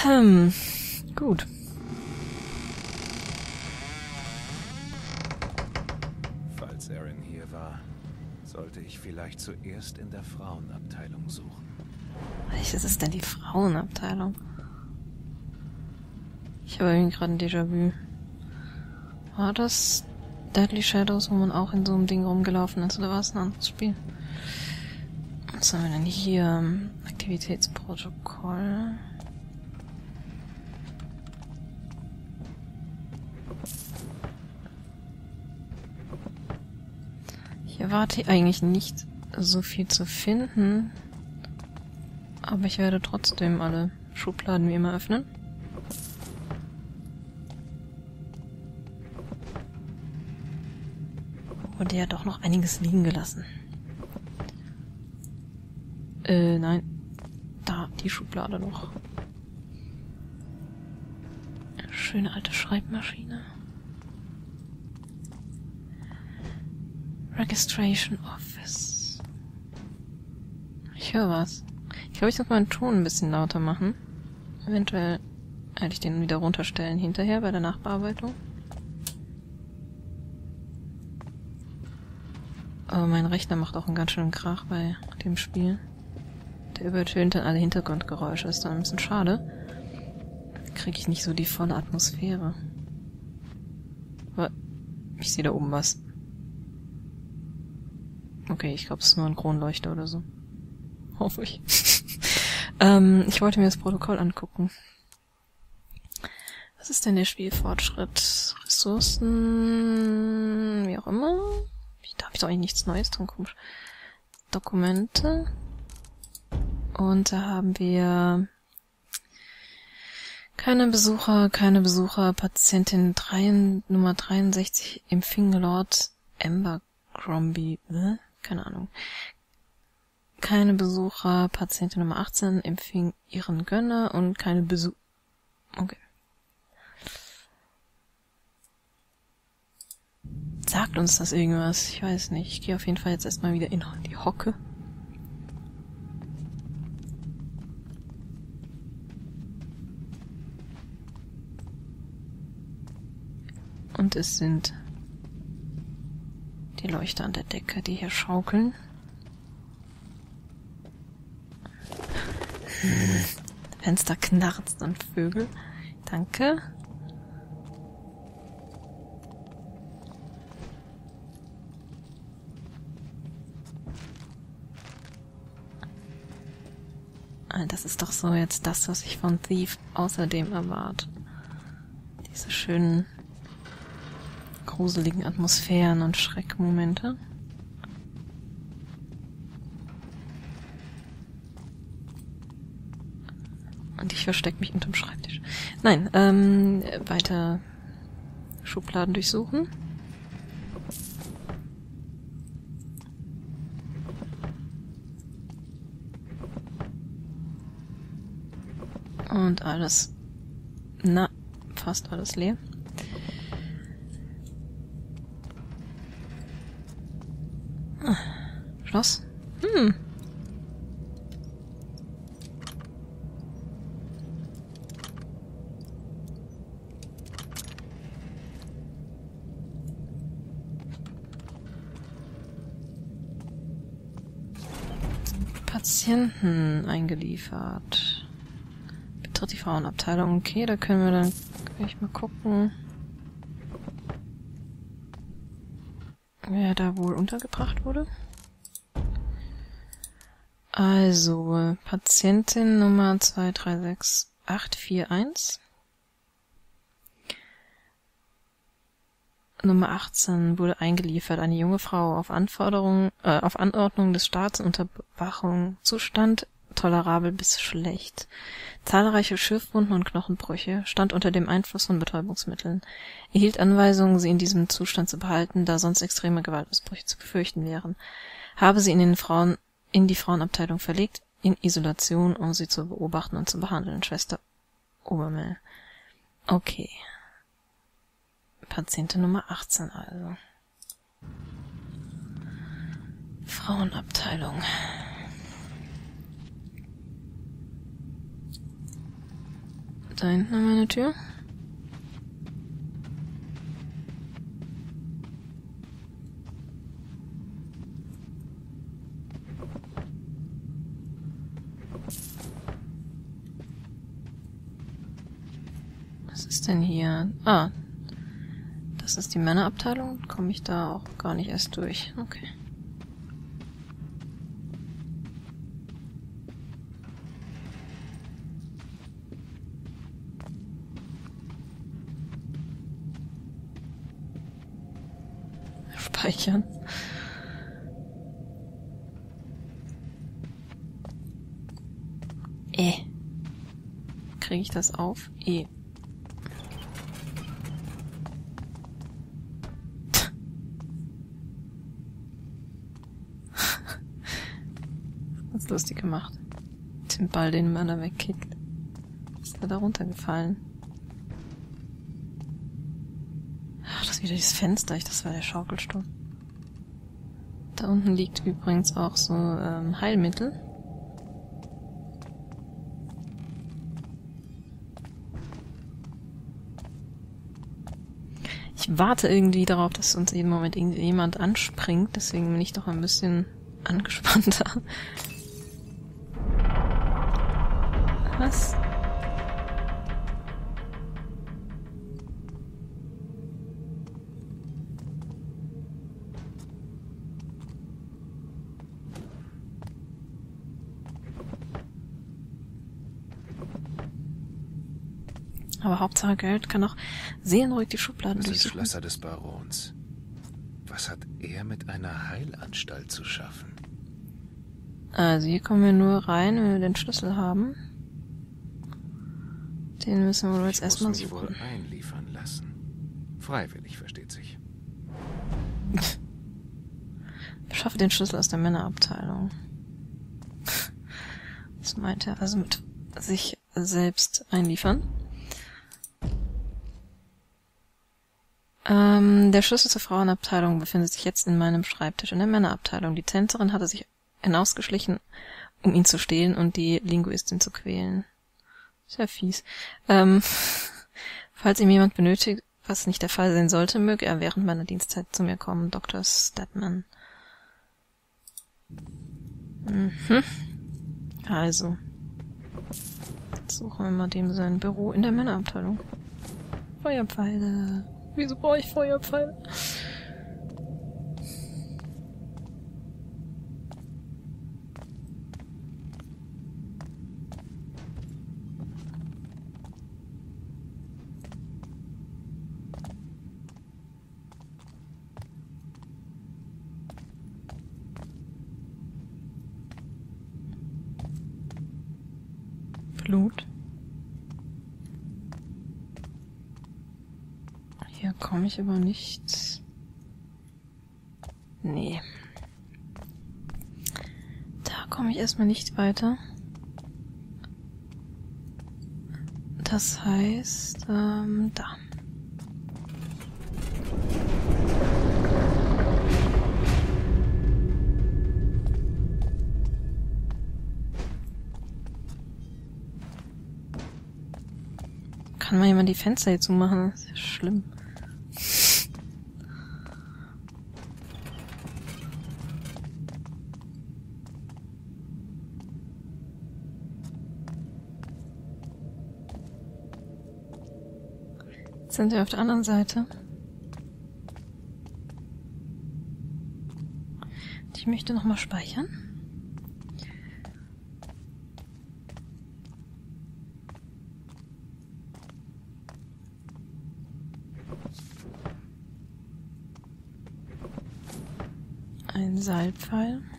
Gut. Falls Erin hier war, sollte ich vielleicht zuerst in der Frauenabteilung suchen. Welches ist denn die Frauenabteilung? Ich habe irgendwie gerade ein Déjà-vu. War das Deadly Shadows, wo man auch in so einem Ding rumgelaufen ist, oder war es ein anderes Spiel? Was haben wir denn hier? Aktivitätsprotokoll. Ich erwarte eigentlich nicht so viel zu finden, aber ich werde trotzdem alle Schubladen wie immer öffnen. Wurde ja doch noch einiges liegen gelassen. Nein. Da, die Schublade noch. Schöne alte Schreibmaschine. Registration Office. Ich höre was. Ich glaube, ich muss meinen Ton ein bisschen lauter machen. Eventuell hätte ich den wieder runterstellen hinterher bei der Nachbearbeitung. Aber mein Rechner macht auch einen ganz schönen Krach bei dem Spiel. Der übertönt dann alle Hintergrundgeräusche. Ist dann ein bisschen schade. Kriege ich nicht so die volle Atmosphäre. Aber ich sehe da oben was. Okay, ich glaube, es ist nur ein Kronleuchter oder so. Hoffe ich. Ich wollte mir das Protokoll angucken. Was ist denn der Spielfortschritt? Ressourcen, wie auch immer. Da habe ich doch eigentlich nichts Neues drin, komisch. Dokumente. Und da haben wir keine Besucher, Patientin Nummer 63 empfing Lord Abercrombie. Keine Ahnung. Keine Besucher, Patientin Nummer 18 empfing ihren Gönner und keine Okay. Sagt uns das irgendwas? Ich weiß nicht. Ich gehe auf jeden Fall jetzt erstmal wieder in die Hocke. Und es sind die Leuchter an der Decke, die hier schaukeln. Fenster knarzt und Vögel. Danke. Das ist doch so jetzt das, was ich von Thief außerdem erwarte. Diese schönen, gruseligen Atmosphären und Schreckmomente. Und ich verstecke mich unterm Schreibtisch. Nein, weiter Schubladen durchsuchen. Und alles, fast alles leer. Schloss? Patienten eingeliefert. Betritt die Frauenabteilung. Okay, da können wir dann gleich mal gucken, wer da wohl untergebracht wurde. Also, Patientin Nummer 236841. Nummer 18 wurde eingeliefert. Eine junge Frau auf Anordnung des Staats unter Bewachung. Zustand tolerabel bis schlecht. Zahlreiche Schürfwunden und Knochenbrüche. Stand unter dem Einfluss von Betäubungsmitteln. Erhielt Anweisungen, sie in diesem Zustand zu behalten, da sonst extreme Gewaltausbrüche zu befürchten wären. Habe sie in die Frauenabteilung verlegt, in Isolation, um sie zu beobachten und zu behandeln. Schwester Obermel. Okay. Patientin Nummer 18 also. Da hinten haben wir eine Tür. Was ist denn hier? Ah, das ist die Männerabteilung. Komme ich da auch gar nicht erst durch. Okay. Speichern. Kriege ich das auf? Das ist lustig gemacht. Den Ball, den man da wegkickt. Ist er da runtergefallen? Ach, das ist wieder dieses Fenster. Das war der Schaukelstuhl. Da unten liegt übrigens auch so Heilmittel. Ich warte irgendwie darauf, dass uns jeden Moment jemand anspringt. Deswegen bin ich doch ein bisschen angespannter. Was? Aber Hauptsache Geld kann auch seelenruhig die Schubladen Das sind durchsuchen. Schlösser des Barons. Was hat er mit einer Heilanstalt zu schaffen? Also hier kommen wir nur rein, wenn wir den Schlüssel haben. Den müssen wir wohl jetzt erstmal Ich muss mich suchen. wohl einliefern lassen. Freiwillig, versteht sich. Beschaffe den Schlüssel aus der Männerabteilung. Was meint er? Also mit sich selbst einliefern. Der Schlüssel zur Frauenabteilung befindet sich jetzt in meinem Schreibtisch in der Männerabteilung. Die Tänzerin hatte sich hinausgeschlichen, um ihn zu stehlen und die Linguistin zu quälen. Sehr fies. Falls ihm jemand benötigt, was nicht der Fall sein sollte, möge er während meiner Dienstzeit zu mir kommen. Dr. Statman. Also. Jetzt suchen wir mal dem sein Büro in der Männerabteilung. Feuerpfeile. Wieso brauche ich Feuerpfeile? Blut. Hier komme ich aber nicht. Nee. Da komme ich erstmal nicht weiter. Das heißt, da. Kann mal jemand die Fenster hier zumachen? Das ist ja schlimm. Jetzt sind wir auf der anderen Seite. Ich möchte nochmal speichern. Ein Seilpfeil. Und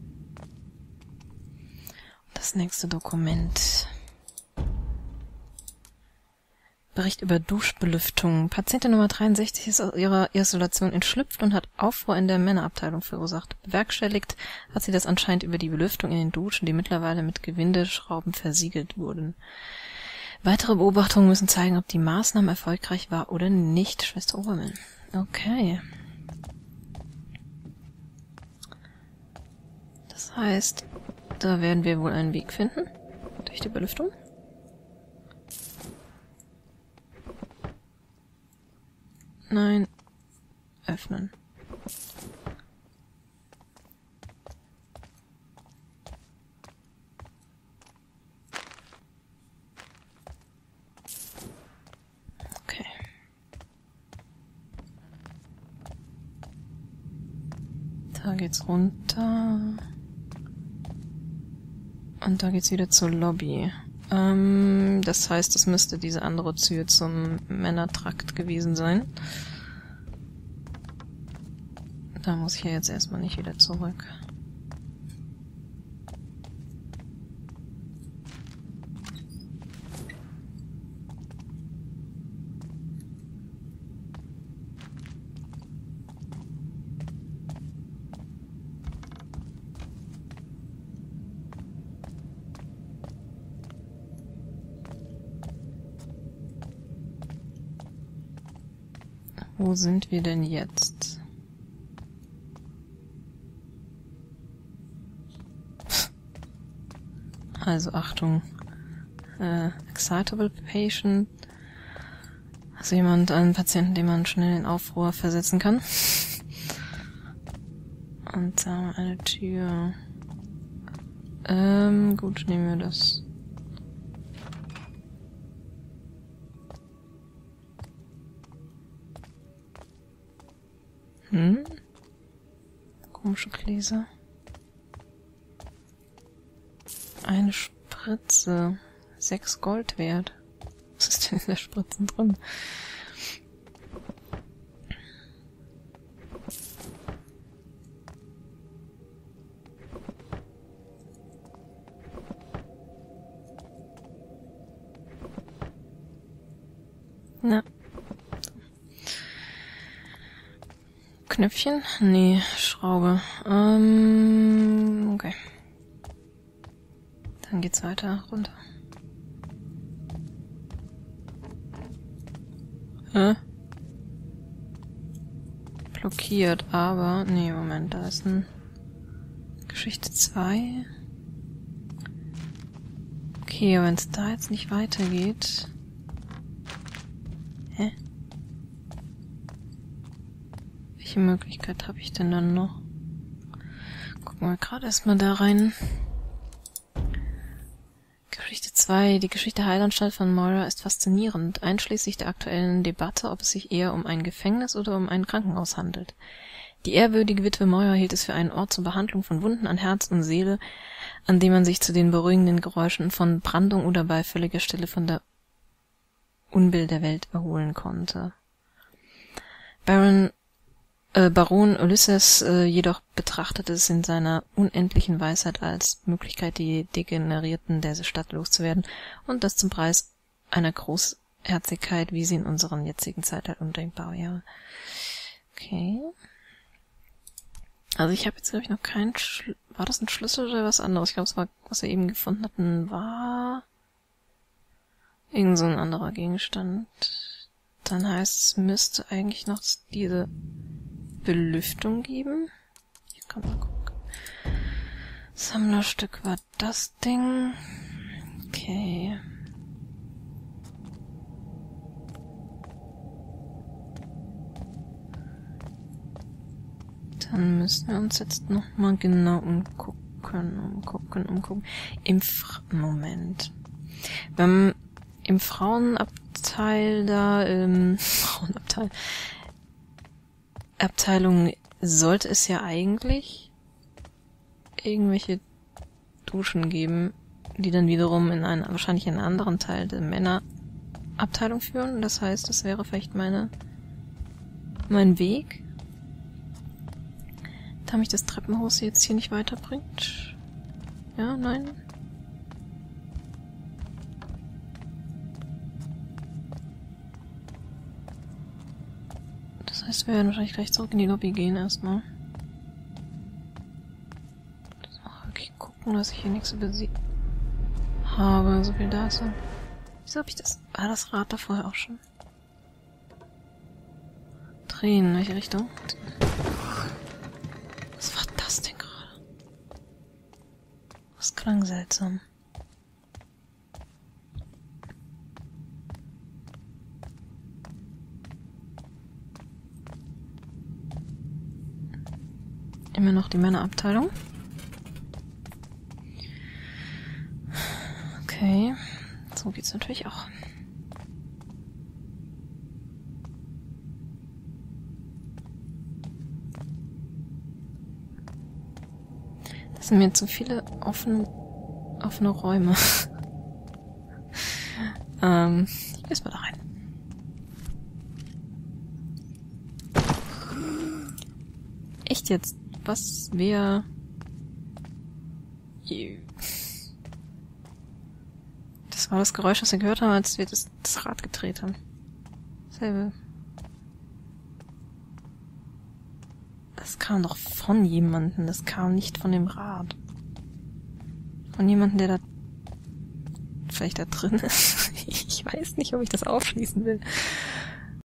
das nächste Dokument. Bericht über Duschbelüftung. Patientin Nummer 63 ist aus ihrer Isolation entschlüpft und hat Aufruhr in der Männerabteilung verursacht. Bewerkstelligt hat sie das anscheinend über die Belüftung in den Duschen, die mittlerweile mit Gewindeschrauben versiegelt wurden. Weitere Beobachtungen müssen zeigen, ob die Maßnahme erfolgreich war oder nicht. Schwester Obermann. Okay. Das heißt, da werden wir wohl einen Weg finden. Durch die Belüftung. Nein. Öffnen. Okay. Da geht's runter. Und da geht's wieder zur Lobby. Das heißt, es müsste diese andere Tür zum Männertrakt gewesen sein. Da muss ich ja jetzt erstmal nicht wieder zurück. Wo sind wir denn jetzt? Also Achtung. Excitable Patient. Also einen Patienten, den man schnell in Aufruhr versetzen kann. Und da haben wir eine Tür. Gut, nehmen wir das. Komische Gläser. Eine Spritze. 6 Gold wert. Was ist denn in der Spritzen drin? Na. Knöpfchen? Nee, Schraube. Okay. Dann geht's weiter runter. Blockiert, aber... Nee, Moment, da ist ein... Geschichte 2. Okay, wenn es da jetzt nicht weitergeht... Hä? Welche Möglichkeit habe ich denn dann noch? Gucken wir gerade erstmal da rein. Geschichte 2. Die Geschichte Heilanstalt von Moira ist faszinierend, einschließlich der aktuellen Debatte, ob es sich eher um ein Gefängnis oder um ein Krankenhaus handelt. Die ehrwürdige Witwe Moira hielt es für einen Ort zur Behandlung von Wunden an Herz und Seele, an dem man sich zu den beruhigenden Geräuschen von Brandung oder bei völliger Stille von der Unbill der Welt erholen konnte. Baron Ulysses jedoch betrachtete es in seiner unendlichen Weisheit als Möglichkeit, die Degenerierten der Stadt loszuwerden und das zum Preis einer Großherzigkeit, wie sie in unseren jetzigen Zeit halt undenkbar wäre. Okay. Also ich habe jetzt, glaube ich, noch keinen War das ein Schlüssel oder was anderes? Ich glaube, es war, was wir eben gefunden hatten, war irgend so ein anderer Gegenstand. Dann heißt es, müsste eigentlich noch diese Belüftung geben. Hier kann man gucken. Sammlerstück war das Ding. Okay. Dann müssen wir uns jetzt nochmal genau umgucken. Moment. Im Frauenabteil da, Abteilung sollte es ja eigentlich irgendwelche Duschen geben, die dann wiederum wahrscheinlich in einen anderen Teil der Männerabteilung führen. Das heißt, das wäre vielleicht mein Weg. Da mich das Treppenhaus jetzt hier nicht weiterbringt. Ja, nein. Das heißt, wir werden wahrscheinlich gleich zurück in die Lobby gehen erstmal. Okay, gucken, dass ich hier nichts übersehe. Habe, so viel dazu. Wieso habe ich das? War das Rad da vorher auch schon? Drehen, in welche Richtung? Was war das denn gerade? Das klang seltsam. Immer noch die Männerabteilung. Okay. So geht's natürlich auch. Das sind mir zu viele offene Räume. Ich geh mal da rein. Echt jetzt? Was? Wer? Das war das Geräusch, was wir gehört haben, als wir das Rad gedreht haben. Selbe. Das kam doch von jemandem. Das kam nicht von dem Rad. Von jemandem, der da vielleicht da drin ist. Ich weiß nicht, ob ich das aufschließen will.